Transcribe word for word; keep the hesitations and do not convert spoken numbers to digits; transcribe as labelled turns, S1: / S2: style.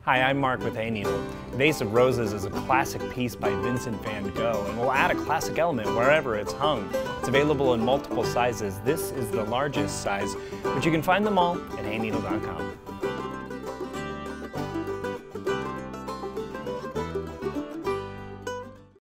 S1: Hi, I'm Mark with Hayneedle. Vase of Roses is a classic piece by Vincent Van Gogh and will add a classic element wherever it's hung. It's available in multiple sizes. This is the largest size, but you can find them all at hayneedle dot com.